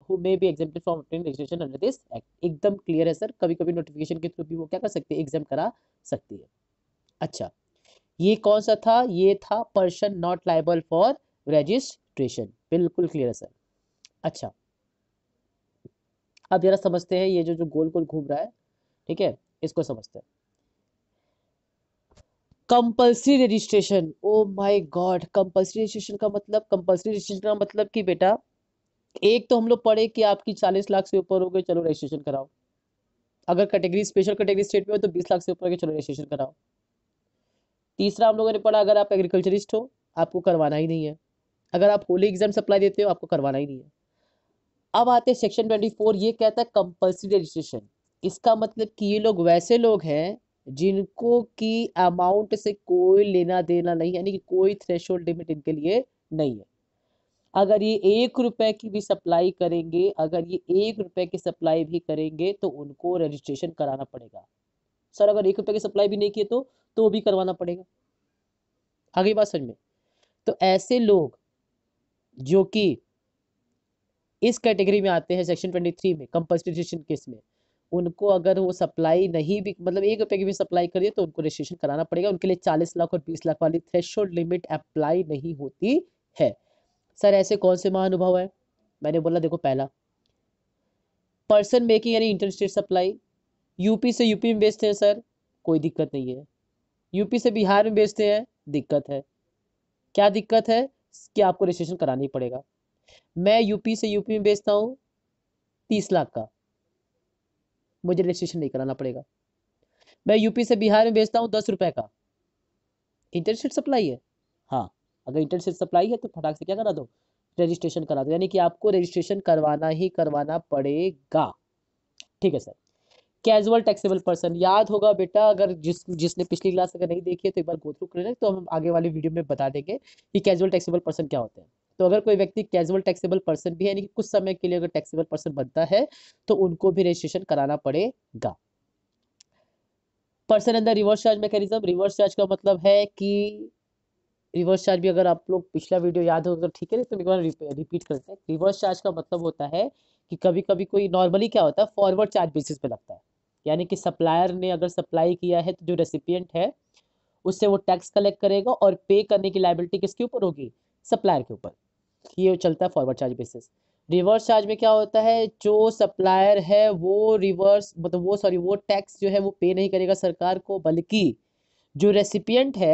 Who may be exempted from obtaining registration under this act. एकदम clear है sir, कभी कभी नोटिफिकेशन के थ्रू भी वो क्या कर सकती है, एग्जाम करा सकती है। अच्छा, ये कौन सा था, ये था person not liable for registration, बिल्कुल क्लियर है सर। अच्छा, अब जरा समझते हैं ये जो जो गोल गोल घूम रहा है, ठीक है, इसको समझते हैं। Compulsory registration, oh my god, compulsory registration का मतलब, कंपल्सरी रजिस्ट्रेशन का मतलब कि बेटा, एक तो हम लोग पढ़े कि आपकी 40 लाख से ऊपर हो गए, चलो रजिस्ट्रेशन कराओ। अगर कैटेगरी स्पेशल कैटेगरी स्टेट में हो तो 20 लाख से ऊपर हो गए, चलो रजिस्ट्रेशन कराओ। तीसरा हम लोगों ने पढ़ा, अगर आप एग्रीकल्चरिस्ट हो आपको करवाना ही नहीं है, अगर आप होली एग्जाम सप्लाई देते हो आपको करवाना ही नहीं है। अब आते हैं सेक्शन 24, ये कहता है कंपल्सरी रजिस्ट्रेशन। इसका मतलब कि ये लोग वैसे लोग हैं जिनको की अमाउंट से कोई लेना देना नहीं है, यानी कि कोई थ्रेशोल्ड लिमिट इनके लिए नहीं है। अगर ये 1 रुपए की भी सप्लाई करेंगे, अगर ये 1 रुपए की सप्लाई भी करेंगे तो उनको रजिस्ट्रेशन कराना पड़ेगा। सर अगर 1 रुपए की सप्लाई भी नहीं किए तो भी करवाना पड़ेगा। आगे बात समझ में। तो ऐसे लोग जो कि इस कैटेगरी में आते हैं सेक्शन 23 में कंपल्सरी रजिस्ट्रेशन केस में, उनको अगर वो सप्लाई नहीं भी, मतलब 1 रुपए की भी सप्लाई करिए तो उनको रजिस्ट्रेशन कराना पड़ेगा। उनके लिए 40 लाख और 20 लाख वाली थ्रेशोल्ड लिमिट अप्लाई नहीं होती है। सर ऐसे कौन से महानुभाव है, मैंने बोला देखो, पहला पर्सन मेकिंग यानी इंटरस्टेट सप्लाई, यूपी से यूपी में बेचते हैं सर, कोई दिक्कत नहीं है। यूपी से बिहार में बेचते हैं, दिक्कत है। क्या दिक्कत है कि आपको रजिस्ट्रेशन कराना ही पड़ेगा। मैं यूपी से यूपी में बेचता हूँ 30 लाख का, मुझे रजिस्ट्रेशन नहीं कराना पड़ेगा। मैं यूपी से बिहार में बेचता हूँ 10 रुपए का, इंटरस्टेट सप्लाई है, हाँ, अगर इंटरस्टेट सप्लाई है तो फटाक से क्या करा दो, रजिस्ट्रेशन करा दो, यानी कि आपको रजिस्ट्रेशन करवाना ही करवाना पड़ेगा। ठीक है सर। कैजुअल टैक्सेबल पर्सन, याद होगा बेटा, अगर जिसने पिछली क्लास अगर नहीं देखी है तो एक बार गो थ्रू कर लें, तो हम आगे वाली वीडियो में बता देंगे कि कैजुअल टैक्सेबल पर्सन क्या होते हैं। तो अगर कोई व्यक्ति कैजुअल टैक्सेबल पर्सन भी है, यानी कि कुछ समय के लिए अगर टैक्सेबल पर्सन बनता है तो उनको भी रजिस्ट्रेशन कराना पड़ेगा। Person under reverse charge mechanism, reverse charge का मतलब है कि रिवर्स चार्ज भी अगर आप लोग पिछला वीडियो याद हो तो ठीक है, तो एक बार रिपीट करते हैं। रिवर्स चार्ज का मतलब होता है कि कभी कभी कोई, नॉर्मली क्या होता है, फॉरवर्ड चार्ज बेसिस पे लगता है, यानी कि सप्लायर ने अगर सप्लाई किया है तो जो रेसिपिएंट है उससे वो टैक्स कलेक्ट करेगा और पे करने की लायबिलिटी किसके ऊपर होगी, सप्लायर के ऊपर। ये चलता है forward charge basis. Reverse charge में क्या होता है, जो सप्लायर है वो रिवर्स, मतलब वो सॉरी, वो टैक्स जो है वो पे नहीं करेगा सरकार को, बल्कि जो रेसिपिएंट है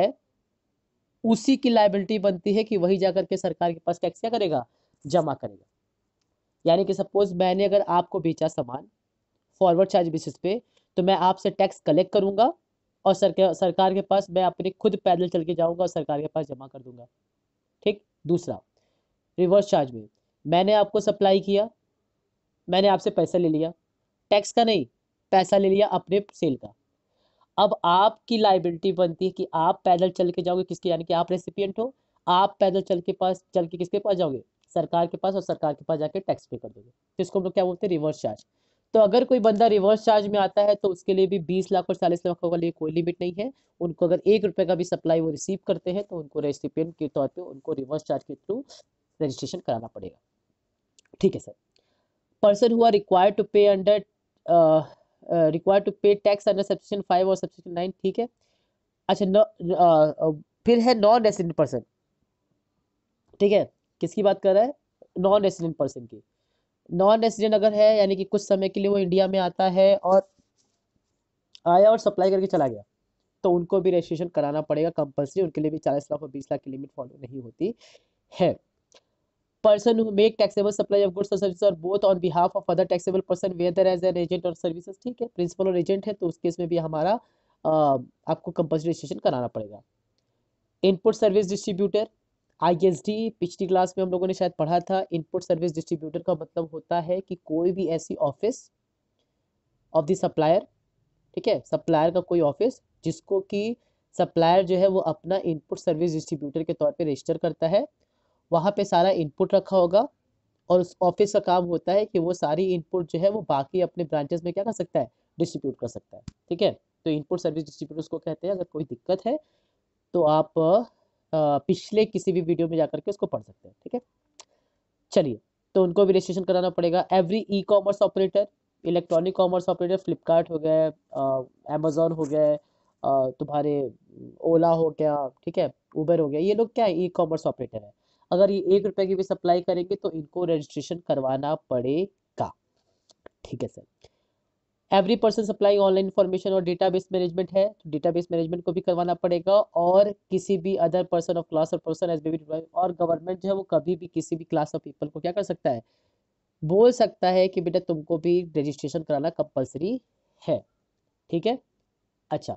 उसी की लायबिलिटी बनती है कि वही जाकर के सरकार के पास टैक्स क्या करेगा, जमा करेगा। यानी कि सपोज मैंने अगर आपको बेचा सामान फॉरवर्ड चार्ज बेसिस पे, तो मैं आपसे टैक्स कलेक्ट करूंगा और सरकार के पास मैं अपने खुद पैदल चल के जाऊंगा और सरकार के पास जमा कर दूंगा। ठीक। दूसरा, रिवर्स चार्ज में मैंने आपको सप्लाई किया, मैंने आपसे पैसा ले लिया, टैक्स का नहीं, पैसा ले लिया अपने सेल का। अब आपकी लाइबिलिटी बनती है कि आप पैदल चल के जाओगे किसके, यानी कि आप रेसिपिएंट हो, आप पैदल चल के किसके पास जाओगे, सरकार के पास, और सरकार के पास जाके टैक्स पे कर दोगे। तो इसको हम लोग क्या बोलते हैं, रिवर्स चार्ज। तो अगर कोई बंदा रिवर्स चार्ज में आता है तो उसके लिए भी 20 लाख और 40 लाख के लिए कोई लिमिट नहीं है। उनको अगर 1 रुपए का भी सप्लाई वो रिसीव करते हैं तो उनको रेसिपिएंट के तौर पर उनको रिवर्स चार्ज के थ्रू रजिस्ट्रेशन कराना पड़ेगा। ठीक है sir. Person who are required to pay under required to pay tax under subsection 5 और सब्सेक्शन 9, ठीक है। अच्छा, फिर है नॉन रेसिडेंट पर्सन, ठीक है। किसकी बात कर रहा है, नॉन रेसिडेंट पर्सन की। नॉन रेसिडेंट अगर है, यानी कि कुछ समय के लिए वो इंडिया में आता है और आया और सप्लाई करके चला गया, तो उनको भी रजिस्ट्रेशन कराना पड़ेगा कंपल्सरी। उनके लिए भी 40 लाख और 20 लाख की लिमिट फॉलो नहीं होती है। person who make taxable supply of goods or services or both on behalf of other taxable person whether as an agent or services, ठीक है। प्रिंसिपल और एजेंट है तो उस केस में भी हमारा आपको कंपल्सरी रजिस्ट्रेशन कराना पड़ेगा। इनपुट सर्विस डिस्ट्रीब्यूटर, आईएसडी, पिछली क्लास में हम लोगों ने शायद पढ़ा था। इनपुट सर्विस डिस्ट्रीब्यूटर का मतलब होता है कि कोई भी ऐसी ऑफिस ऑफ द सप्लायर, ठीक है, सप्लायर का कोई ऑफिस जिसको कि सप्लायर जो है वो अपना इनपुट सर्विस डिस्ट्रीब्यूटर के तौर पे रजिस्टर करता है, वहाँ पे सारा इनपुट रखा होगा और उस ऑफिस का काम होता है कि वो सारी इनपुट जो है वो बाकी अपने ब्रांचेस में क्या कर सकता है, डिस्ट्रीब्यूट कर सकता है। ठीक है, तो इनपुट सर्विस डिस्ट्रीब्यूटर्स को कहते हैं। अगर कोई दिक्कत है तो आप पिछले किसी भी वीडियो में जाकर के उसको पढ़ सकते हैं। ठीक है, चलिए तो उनको भी रजिस्ट्रेशन कराना पड़ेगा। Every e commerce operator, electronic commerce operator, Flipkart हो गया, अमेजोन हो गया, तुम्हारे ओला हो गया, ठीक है, उबर हो गया, ये लोग क्या है, ई कॉमर्स ऑपरेटर है। अगर ये 1 रुपए की भी सप्लाई करेंगे तो इनको रजिस्ट्रेशन करवाना पड़ेगा। ठीक है sir. Every person supply online information और डेटाबेस मैनेजमेंट है, तो डेटाबेस मैनेजमेंट को भी करवाना पड़ेगा। और किसी भी अदर पर्सन ऑफ क्लास और पर्सन एज बी, और गवर्नमेंट जो है वो कभी भी किसी भी क्लास ऑफ पीपल को क्या कर सकता है, बोल सकता है कि बेटा तुमको भी रजिस्ट्रेशन कराना कंपलसरी है। ठीक है। अच्छा,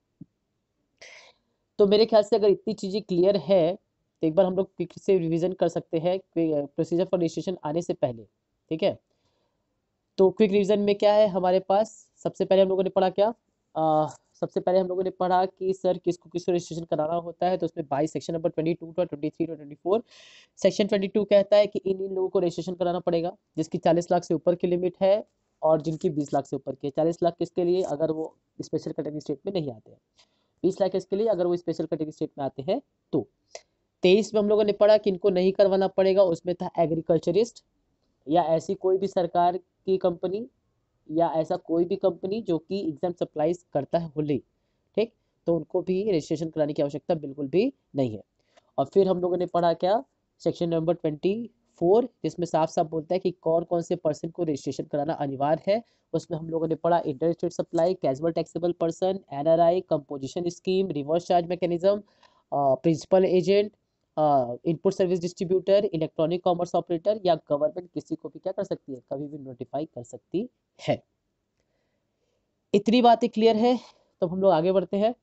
तो मेरे ख्याल से अगर इतनी चीज़ें क्लियर है तो एक बार हम लोग फिर से रिवीजन कर सकते हैं प्रोसीजर फॉर रजिस्ट्रेशन आने से पहले। ठीक है, तो क्विक रिवीजन में क्या है हमारे पास, सबसे पहले हम लोगों ने पढ़ा क्या, सबसे पहले हम लोगों ने पढ़ा कि सर किसको किसको रजिस्ट्रेशन कराना होता है। तो उसमें 22 सेक्शन नंबर 22 और 23 और 24। सेक्शन 22 कहता है कि इन इन लोगों को रजिस्ट्रेशन कराना पड़ेगा जिसकी 40 लाख से ऊपर की लिमिट है और जिनकी 20 लाख से ऊपर की है। 40 लाख किसके लिए, अगर वो स्पेशल कैटेगरी स्टेट में नहीं आते हैं। 20 लाख इसके लिए अगर वो स्पेशल कैटेगरी स्टेट में आते हैं तो। 23 में हम लोगों ने पढ़ा कि इनको नहीं करवाना पड़ेगा, उसमें था एग्रीकल्चरिस्ट या ऐसी कोई भी सरकार की कंपनी या ऐसा कोई भी कंपनी जो कि एग्जाम सप्लाईज करता है होली। ठीक, तो उनको भी रजिस्ट्रेशन कराने की आवश्यकता बिल्कुल भी नहीं है। और फिर हम लोगों ने पढ़ा क्या, सेक्शन नंबर 24 जिसमें साफ साफ बोलता है कि कौन कौन से पर्सन को रजिस्ट्रेशन कराना अनिवार्य है। उसमें हम लोगों ने पढ़ा inter state supply, casual taxable person, NRI, composition scheme, reverse charge mechanism, principal agent, input service distributor, electronic commerce operator, या गवर्नमेंट किसी को भी क्या कर सकती है, कभी भी नोटिफाई कर सकती है। इतनी बातें क्लियर है तो हम लोग आगे बढ़ते हैं।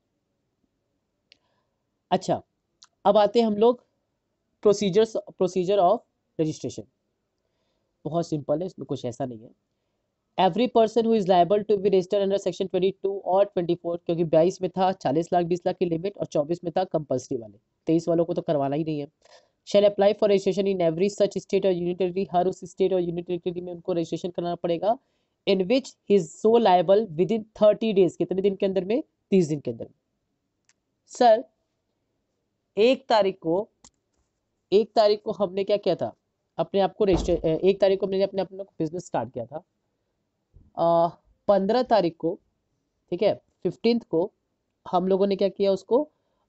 अच्छा, अब आते हैं हम लोग प्रोसीजर ऑफ रजिस्ट्रेशन। बहुत सिंपल है, इसमें कुछ ऐसा नहीं है। Every person who is liable to be registered under section 22 और 24, क्योंकि 22 में था 40 लाख 20 लाख की लिमिट और 24 में था कंपल्सरी वाले, 23 वालों को तो करवाना ही नहीं है। Shall apply for registration in every such state और यूनियन टेरिटरी, हर उस स्टेट और यूनियन टेरिटरी में उनको रजिस्ट्रेशन कराना पड़ेगा। In which he is so liable within 30 days, कितने दिन के अंदर में, 30 दिन के अंदर में। सर 1 तारीख को हमने क्या किया था, अपने आप को रजिस्टर, 1 तारीख को हमने अपने अपना बिजनेस स्टार्ट किया था। 15 तारीख को, ठीक है, 15 को हम लोगों ने क्या किया, उसको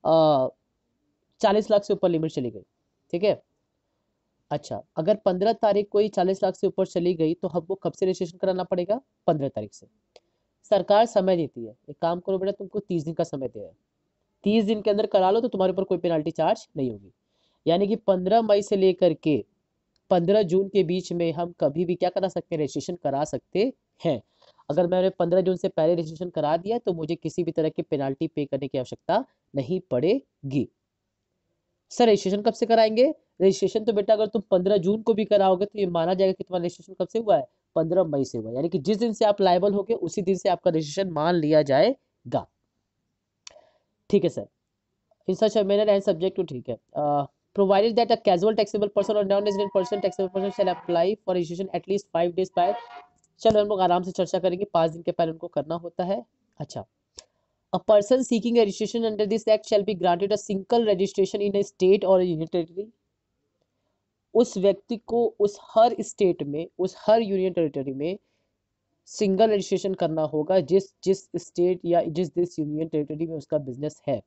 40 लाख से ऊपर लिमिट चली गई। ठीक है। अच्छा, अगर 15 तारीख को ही 40 लाख से ऊपर चली गई तो हमको कब से रजिस्ट्रेशन कराना पड़ेगा, 15 तारीख से। सरकार समय देती है, एक काम करो बेटा, तुमको 30 दिन का समय दे रहा है, 30 दिन के अंदर करा लो तो तुम्हारे ऊपर कोई पेनाल्टी चार्ज नहीं होगी। यानी कि 15 मई से लेकर के 15 जून के बीच में हम कभी भी क्या करा सकते हैं, रजिस्ट्रेशन करा सकते हैं। अगर मैंने 15 जून से पहले रजिस्ट्रेशन करा दिया तो मुझे किसी भी तरह की पेनाल्टी पे करने की आवश्यकता नहीं पड़ेगी। सर रजिस्ट्रेशन कब से कराएंगे, रजिस्ट्रेशन तो बेटा अगर तुम 15 जून को भी कराओगे तो ये माना जाएगा कि तुम्हारा रजिस्ट्रेशन कब से हुआ है, 15 मई से हुआ है। यानी कि जिस दिन से आप लायबल हो गए उसी दिन से आपका रजिस्ट्रेशन मान लिया जाएगा। ठीक है sir. In such manner and subject to, ठीक है, provided that a casual taxable person or non-resident person taxable person shall apply for registration at least 5 days prior। चलो हम लोग आराम से चर्चा करेंगे, 5 दिन के पहले उनको करना होता है। अच्छा, a person seeking a registration under this act shall be granted a single registration in a state or a union territory। उस व्यक्ति को उस हर स्टेट में, उस हर यूनियन टेरिटरी में सिंगल रजिस्ट्रेशन करना होगा जिस जिस स्टेट या जिस यूनियन टेरिटरी में उसका बिजनेस है।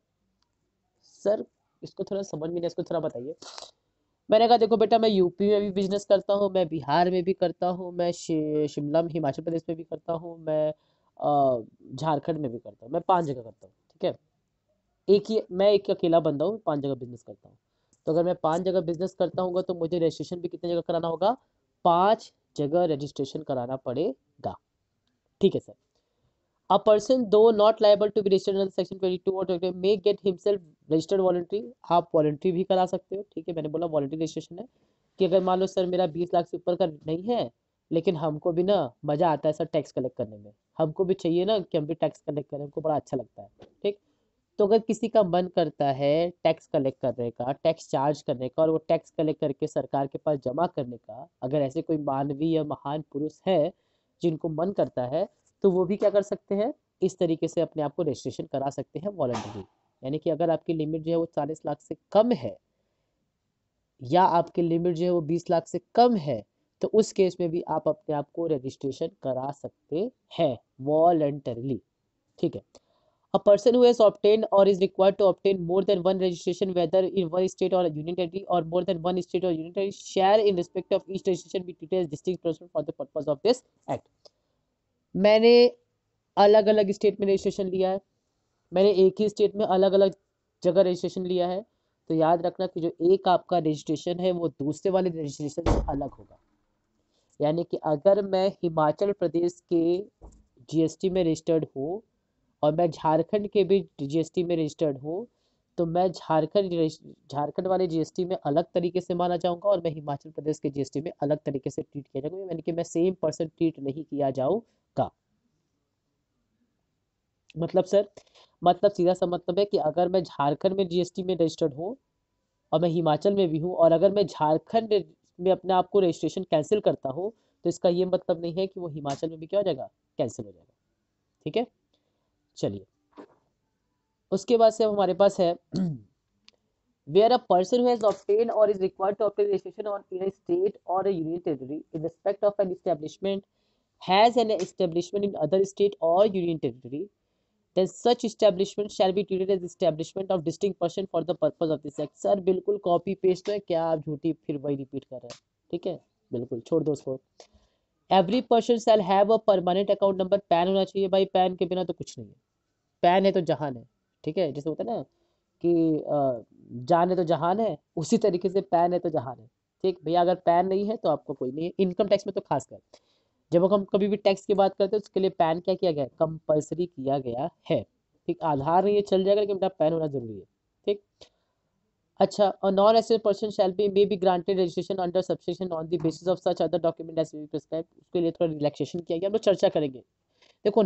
सर इसको थोड़ा समझ में नहीं, इसको थोड़ा बताइए। मैंने कहा देखो बेटा, मैं यूपी में भी बिजनेस करता हूँ, मैं बिहार में भी करता हूँ, मैं शिमला में हिमाचल प्रदेश में भी करता हूँ, मैं झारखंड में भी करता हूँ, मैं 5 जगह करता हूँ। ठीक है, मैं एक अकेला बंदा हूँ, 5 जगह बिजनेस करता हूँ। तो अगर मैं 5 जगह बिजनेस करता हूँ तो मुझे रजिस्ट्रेशन भी कितने जगह कराना होगा, 5 जगह रजिस्ट्रेशन कराना पड़ेगा। ठीक है sir. A person though not liable to be registered under section 22 or 22 may get himself registered voluntary। आप वॉलंटरी भी करा सकते हो। ठीक है, मैंने बोला वॉलंटरी रजिस्ट्रेशन है कि अगर मान लो सर मेरा 20 लाख से ऊपर का नहीं है, लेकिन हमको भी ना मजा आता है सर टैक्स कलेक्ट करने में, हमको भी चाहिए ना कि हम भी टैक्स कलेक्ट करें, हमको बड़ा अच्छा लगता है। ठीक, तो अगर किसी का मन करता है टैक्स कलेक्ट करने का, टैक्स चार्ज करने का, और वो टैक्स कलेक्ट करके सरकार के पास जमा करने का, अगर ऐसे कोई मानवीय या महान पुरुष है जिनको मन करता है, तो वो भी क्या कर सकते हैं, इस तरीके से अपने आप को रजिस्ट्रेशन करा सकते हैं वॉलंटरी। यानी कि अगर आपकी लिमिट जो है वो 40 लाख से कम है या आपकी लिमिट जो है वो 20 लाख से कम है, तो उस केस में भी आप अपने आप को रजिस्ट्रेशन करा सकते हैं वॉलंटरली, ठीक है। A person who has obtained or is required to obtain more than one registration, whether in one state or a union territory, or more than one state or union territory, shall in respect of each registration be treated as distinct person for the purpose of this act। मैंने अलग अलग state में registration लिया है, मैंने एक ही state में अलग अलग जगह रजिस्ट्रेशन लिया है, तो याद रखना कि जो एक आपका रजिस्ट्रेशन है वो दूसरे वाले रजिस्ट्रेशन से अलग होगा। यानी कि अगर मैं हिमाचल प्रदेश के जीएसटी में रजिस्टर्ड हूँ और मैं झारखंड के भी जीएसटी में रजिस्टर्ड हूँ, तो मैं झारखंड वाले जीएसटी में अलग तरीके से माना जाऊंगा और मैं हिमाचल प्रदेश के जीएसटी में अलग तरीके से ट्रीट किया जाऊंगा, यानी कि मैं सेम पर्सन ट्रीट नहीं किया जाऊंगा। मतलब सर, मतलब सीधा सा मतलब है कि अगर मैं झारखंड में जीएसटी में रजिस्टर्ड हूँ और मैं हिमाचल में भी हूँ, और अगर मैं झारखंड में अपने आप को रजिस्ट्रेशन कैंसिल करता हूँ, तो इसका ये मतलब नहीं है कि वो हिमाचल में भी क्या हो जाएगा, कैंसिल हो जाएगा, ठीक है। चलिए, उसके बाद से हमारे पास है where a person who has obtained or is required to obtain registration on in a state or a union territory in respect of an establishment has an establishment in other state or union territory, then such establishment shall be treated as establishment of distinct person for the purpose of this act। Sir बिल्कुल copy paste है क्या, आप झूठी फिर वही repeat कर रहे हैं, ठीक है, बिल्कुल छोड़ दो उसको। Every person shall have a permanent account number, PAN होना चाहिए भाई, पैन के बिना तो कुछ नहीं है, पैन है तो जहान है, ठीक है, जैसे होता है ना कि जान है तो जहान है, उसी तरीके से पैन है तो जहान है, ठीक भैया। अगर पैन नहीं है तो आपको कोई नहीं है, इनकम टैक्स में तो खासकर जब हम कभी भी टैक्स की बात करते हैं उसके लिए पैन क्या किया गया है, कंपलसरी किया गया है, ठीक। आधार नहीं है चल जाएगा, लेकिन अपना पैन होना जरूरी है, ठीक। अच्छा, और non resident person shall be may be granted registration under subscription on the basis of such other document as prescribe, उसके लिए थोड़ा रिलैक्सेशन किया गया, हम लोग चर्चा करेंगे। देखो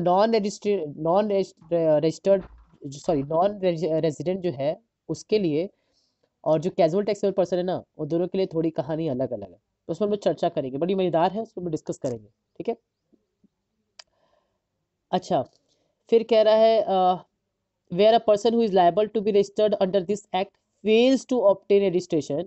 नॉन रेजिडेंट जो है उसके लिए और जो कैजुअल टैक्सेबल पर्सन है ना, वो दोनों के लिए थोड़ी कहानी अलग अलग है, तो उसमें हम लोग चर्चा करेंगे, बड़ी मजेदार है, उसको हम डिस्कस करेंगे, ठीक है। अच्छा, फिर कह रहा है where a person who is liable to be registered under this act fails to obtain registration,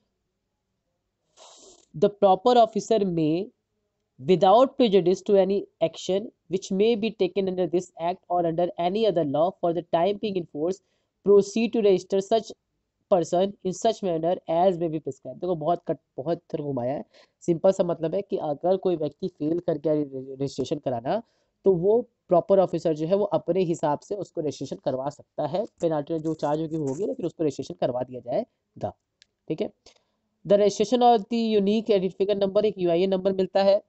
the proper officer may without prejudice to any action which may be taken under this act or under any other law for the time being in force, proceed to register such person in such manner as may be prescribed। देखो बहुत घुमाया है, simple सा मतलब है कि अगर कोई व्यक्ति फेल कर गया रजिस्ट्रेशन कराना, तो वो प्रॉपर ऑफिसर जो है वो अपने हिसाब से उसको रजिस्ट्रेशन करवा सकता है, पेनाल्टी जो चार्ज होगी लेकिन उसको रजिस्ट्रेशन करवा दिया जाएगा, ठीक है। The registration of the unique identification number, एक यूआईएन नंबर मिलता है,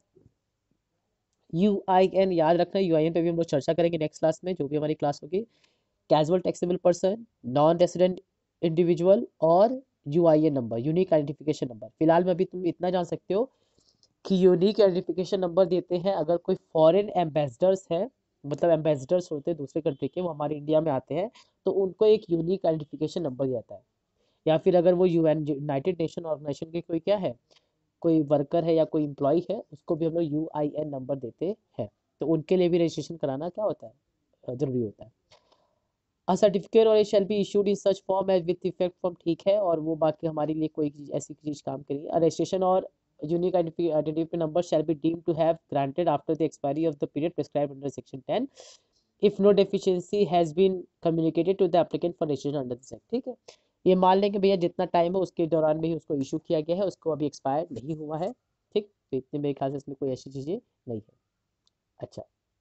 यूआईएन याद रखना, यूआईएन पे भी हम लोग चर्चा करेंगे नेक्स्ट क्लास में, जो भी हमारी क्लास होगी। Casual taxable person, non resident individual और UIN number, unique identification number. फिलहाल में अभी तुम इतना जान सकते हो कि यूनिक आइडेंटिफिकेशन नंबर देते हैं अगर कोई फॉरेन एम्बेसडर्स है, मतलब एम्बेसडर्स होते हैं दूसरे कंट्री के, वो हमारे इंडिया में आते हैं, तो उनको एक यूनिक आइडेंटिफिकेशन नंबर दिया जाता है। या फिर अगर वो यूएन यूनाइटेड नेशन ऑर्गेनाइजेशन के कोई क्या है, कोई वर्कर है या कोई इम्प्लॉय है, उसको भी हम लोग यूआईएन नंबर देते हैं, तो उनके लिए भी रजिस्ट्रेशन कराना क्या होता है, जरूरी होता है। अ सर्टिफिकेट और shall be issued in such form as with effect from, ठीक है, और वो बाकी हमारे लिए कोई चीज ऐसी चीज काम करेगी। रजिस्ट्रेशन और unique identification number shall be deemed to have granted after the expiry of the period prescribed under section 10 if no deficiency has been communicated to the applicant for registration under this act, ठीक है। ये मान लें कि भैया जितना time है उसके दौरान में ही उसको इशू किया गया है, उसको अभी एक्सपायर नहीं हुआ है, ठीक, तो इतने मेरे ख्याल से इसमें कोई ऐसी चीजें नहीं है। अच्छा,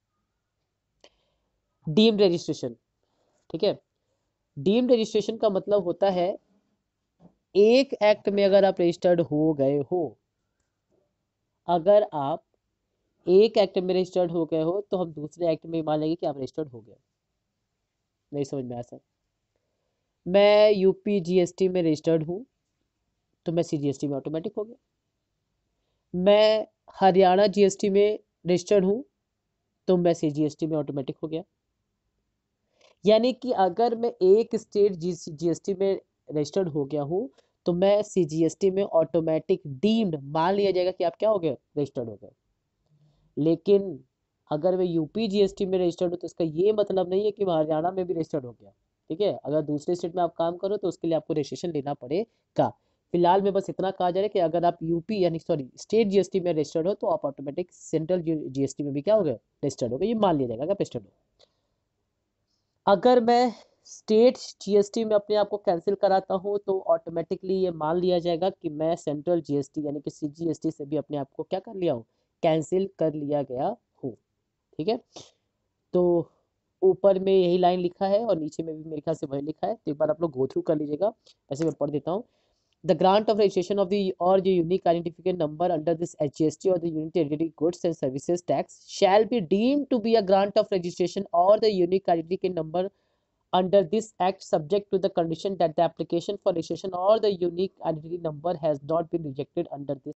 डीम्ड रजिस्ट्रेशन, ठीक है। डीम्ड रजिस्ट्रेशन का मतलब होता है एक एक्ट में अगर आप रजिस्टर्ड हो गए हो, अगर आप एक एक्ट में रजिस्टर्ड हो गए हो, तो हम दूसरे एक्ट में मान लेंगे कि आप रजिस्टर्ड हो गए। नहीं समझ में आया सर? मैं यूपी जीएसटी में रजिस्टर्ड हूँ, तो मैं सीजीएसटी में ऑटोमेटिक हो गया। मैं हरियाणा जीएसटी में रजिस्टर्ड हूँ, तो मैं सीजीएसटी में ऑटोमेटिक हो गया। यानी कि अगर मैं एक स्टेट जीएसटी में रजिस्टर्ड हो गया हूँ, तो मैं सीजीएसटी में ऑटोमेटिक डीम्ड मान लिया जाएगा कि आप क्या हो गए, रजिस्टर्ड हो गए। लेकिन अगर मैं यूपी जीएसटी में रजिस्टर्ड हूँ, तो इसका ये मतलब नहीं है कि मैं हरियाणा में भी रजिस्टर्ड हो गया, ठीक है। अगर दूसरे स्टेट में आप काम करो तो उसके लिए आपको रजिस्ट्रेशन लेना पड़ेगा। फिलहाल में बस इतना कहा जा रहा है कि अगर आप यूपी यानी सॉरी स्टेट जीएसटी में रजिस्टर्ड हो तो आप ऑटोमेटिक सेंट्रल जीएसटी में भी क्या हो गए, रजिस्टर्ड हो गए, ये मान लिया जाएगा कि रजिस्टर्ड हो। अगर मैं स्टेट जीएसटी में अपने आप को कैंसिल कराता हूँ तो ऑटोमेटिकली ये मान लिया जाएगा कि मैं सेंट्रल जीएसटी यानी कि सीजीएसटी से भी अपने आप को क्या कर लिया हूँ, कैंसिल कर लिया गया हूँ। ठीक है, तो ऊपर में यही लाइन लिखा है और नीचे में भी मेरे ख्याल से वही लिखा है, तो एक बार आप लोग गो थ्रू कर लीजिएगा। ऐसे मैं पढ़ देता हूँ। The grant of registration of the or the unique identification number under this HGST or the Unit Entity Goods and Services Tax shall be deemed to be a grant of registration or the unique identification number under this act, subject to the condition that the application for registration or the unique identity number has not been rejected under this